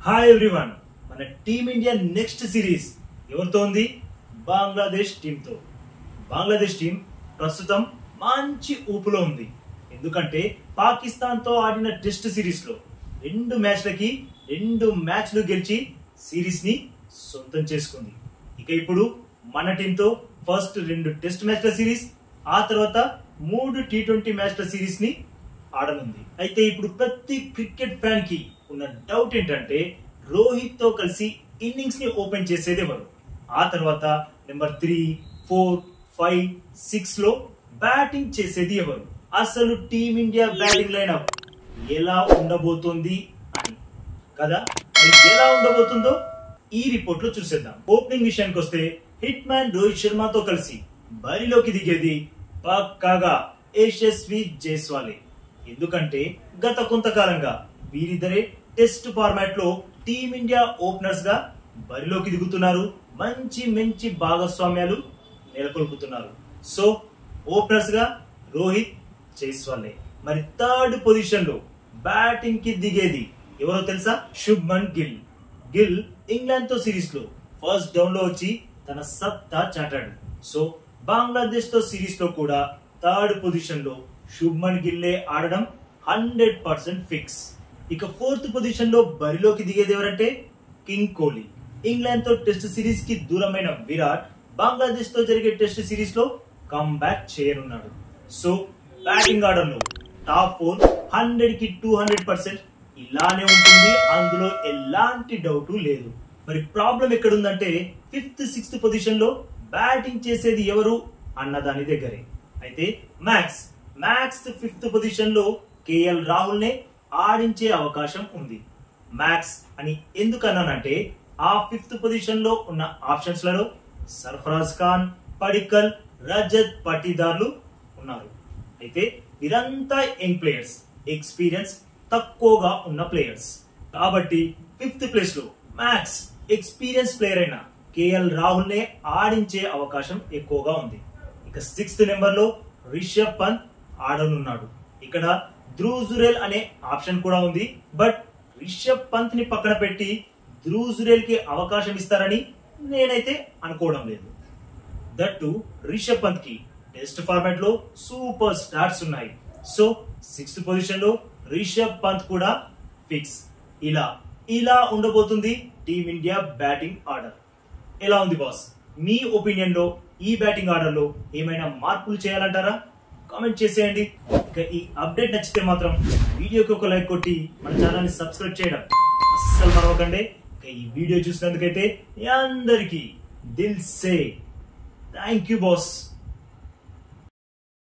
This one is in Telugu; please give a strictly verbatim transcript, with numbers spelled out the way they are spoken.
హాయ్ ఎవ్రీవన్, మన టీమ్ ఇండియా నెక్స్ట్ సిరీస్ ఎవరితో ఉంది? బంగ్లాదేశ్ టీంతో. బంగ్లాదేశ్ టీం ప్రస్తుతం మంచి ఊపులో ఉంది. ఎందుకంటే పాకిస్తాన్ తో ఆడిన టెస్ట్ సిరీస్ లో రెండు మ్యాచ్లకి రెండు మ్యాచ్లు గెలిచి సిరీస్ ని సొంతం చేసుకుంది. ఇక ఇప్పుడు మన టీంతో ఫస్ట్ రెండు టెస్ట్ మ్యాచ్ల సిరీస్, ఆ తర్వాత మూడు టీ ట్వంటీ మ్యాచ్ల సిరీస్ ని ఆడనుంది. అయితే ఇప్పుడు ప్రతి క్రికెట్ ఫ్యాన్ కి ఉన్న డౌట్ ఏంటంటే, రోహిత్ తో కలిసి ఇన్నింగ్స్ ని ఓపెన్ చేసేది ఎవరు? ఆ తర్వాత number three four five six లో బ్యాటింగ్ చేసేది ఎవరు? అసలు టీమిండియా బ్యాటింగ్ లైనప్ ఎలా ఉండబోతోంది అని కదా. అది ఎలా ఉండబోతుందో ఈ రిపోర్ట్ లో చూసేద్దాం. ఓపెనింగ్ విషయానికి వస్తే హిట్ మ్యాన్ రోహిత్ శర్మతో కలిసి బరిలోకి దిగేది పక్కాగా యశస్వి జైస్వాలే. ఎందుకంటే గత కొంతకాలంగా వీరిద్దరే టెస్ట్ ఫార్మాట్ లో టీమిండియా ఓపెనర్స్ గా బరిలోకి దిగుతున్నారు. మంచి మంచి భాగస్వామ్యాలు నెలకొల్పుతున్నారు. సో ఓపెనర్స్ గా రోహిత్ జైస్వాలే. మరి థర్డ్ పొజిషన్ లో బ్యాటింగ్ కి దిగేది ఎవరో తెలుసా? శుభ్మన్ గిల్. గిల్ ఇంగ్లాండ్ తో సిరీస్ లో ఫస్ట్ డౌన్ లో వచ్చి తన సత్తా చాటాడు. సో బంగ్లాదేశ్ తో సిరీస్ లో కూడా థర్డ్ పొజిషన్ లో శుభ్మన్ గిల్లే ఆడడం హండ్రెడ్ పర్సెంట్ ఫిక్స్. ఇక ఫోర్త్ పొజిషన్ లో బరిలోకి దిగేది ఎవరంటే కింగ్ కోహ్లీ. ఇంగ్లాండ్ తో టెస్ట్ సిరీస్ కి దూరమైన విరాట్ బంగ్లాదేశ్ తో జరిగే టెస్ట్ సిరీస్ లో కమ్బ్యాక్ చేయనున్నాడు. సో బ్యాటింగ్ ఆర్డర్ లో టాప్ ఫోర్ హండ్రెడ్ కి టూ హండ్రెడ్ పర్సెంట్ ఇలానే ఉంటుంది. అందులో ఎలాంటి డౌట్ లేదు. మరి ప్రాబ్లం ఎక్కడుందంటే ఫిఫ్త్ సిక్స్త్ పొజిషన్ లో బ్యాటింగ్ చేసేది ఎవరు అన్న దాని దగ్గరే. అయితే మ్యాక్స్ మ్యాక్స్ ఫిఫ్త్ పొజిషన్ లో కేఎల్ రాహుల్ నే ఆడించే అవకాశం ఉంది. మ్యాక్స్ అని ఎందుకన్నానంటే ఆ ఫిఫ్త్ పొజిషన్ లో ఉన్న ఆప్షన్స్ లలో సర్ఫరాజ్ ఖాన్, పడిక్కల్, రజత్ పటీదార్లు ఉన్నారు. అయితే వీరంతా యంగ్ ప్లేయర్స్, ఎక్స్పీరియన్స్ తక్కువగా ఉన్న ప్లేయర్స్. కాబట్టి ఫిఫ్త్ ప్లేస్ లో మ్యాక్స్ ఎక్స్పీరియన్స్ ప్లేయర్ అయిన కేఎల్ రాహుల్ నే ఆడించే అవకాశం ఎక్కువగా ఉంది. ఇక సిక్స్త్ నెంబర్ లో రిషబ్ పంత్ ఆడనున్నాడు. ఇక్కడ ధ్రువ్ జురేల్ అనే ఆప్షన్ కూడా ఉంది. బట్ రిషబ్ పంత్ ని పక్కన పెట్టి ధ్రువ్ జురేల్ కి అవకాశం ఇస్తారని నేనైతే అనుకోవడం లేదు. దట్టు రిషబ్ పంత్ కి టెస్ట్ ఫార్మాట్ లో సూపర్ స్టార్ట్స్ ఉన్నాయి. సో సిక్స్త్ పొజిషన్ లో రిషబ్ పంత్ కూడా ఫిక్స్. ఇలా ఇలా ఉండబోతుంది టీమిండియా బ్యాటింగ్ ఆర్డర్. ఎలా ఉంది బాస్? మీ ఒపీనియన్ లో ఈ బ్యాటింగ్ ఆర్డర్ లో ఏమైనా మార్పులు చేయాలంటారా? కామెంట్ చేసేయండి. ఇక ఈ అప్డేట్ నచ్చితే మాత్రం వీడియోకి ఒక లైక్ కొట్టి మన ఛానల్ ని సబ్స్క్రైబ్ చేయడం అస్సలు మరవకండి. ఇక ఈ వీడియో చూసినందుకైతే అందరికీ దిల్ సే థ్యాంక్ యూ బాస్.